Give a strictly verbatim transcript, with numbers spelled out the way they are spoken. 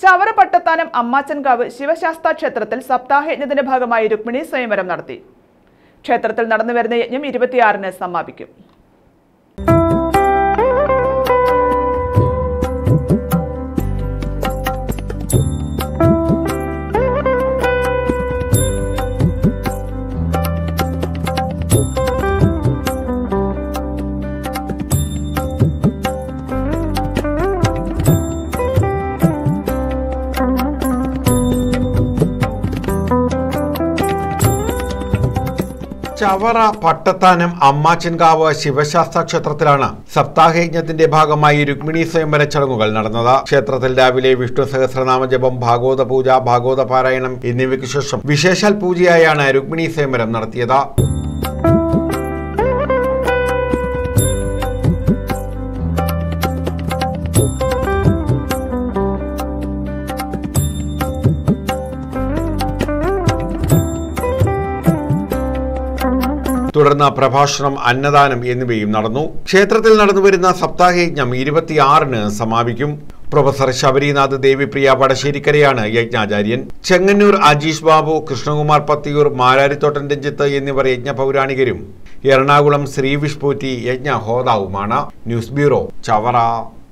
ചവറ പട്ടത്താനം അമ്മാച്ചൻകാവ് ശിവശാസ്താ ക്ഷേത്രത്തിൽ സപ്താഹയജ്ഞത്തിന്റെ ഭാഗമായി രുക്മിണി സ്വയംവരം നടത്തി. ക്ഷേത്രത്തിൽ നടന്നുവരുന്ന യജ്ഞം ഇരുപത്തിയാറിന് സമാപിക്കും. ചവറ പട്ടത്താനം അമ്മാച്ചൻകാവ് ശിവശാസ്താ ക്ഷേത്രത്തിലാണ് സപ്താഹയജ്ഞത്തിന്റെ ഭാഗമായി രുക്മിണി സ്വയംവര ചടങ്ങുകൾ നടന്നത്. ക്ഷേത്രത്തിൽ രാവിലെ വിഷ്ണു സഹസ്രനാമ ജപം, ഭാഗവത പൂജ, ഭാഗവത പാരായണം എന്നിവയ്ക്ക് ശേഷം വിശേഷാൽ പൂജയായാണ് രുക്മിണി സ്വയംവരം നടത്തിയത്. തുടർന്ന് പ്രഭാഷണം, അന്നദാനം എന്നിവയും നടന്നു. ക്ഷേത്രത്തിൽ നടന്നുവരുന്ന സപ്താഹയജ്ഞം ഇരുപത്തിയാറിന് സമാപിക്കും. പ്രൊഫസർ ശബരിനാഥ് ദേവിപ്രിയ വടശ്ശേരിക്കരയാണ് യജ്ഞാചാര്യൻ. ചെങ്ങന്നൂർ അജീഷ് ബാബു, കൃഷ്ണകുമാർ പത്തിയൂർ, മാരാരിത്തോട്ടൻ രഞ്ജിത്ത് എന്നിവർ യജ്ഞ പൗരാണികരും എറണാകുളം ശ്രീവിഷ്പൂറ്റി യജ്ഞ ഹോതാവുമാണ്. News bureau, Chavara.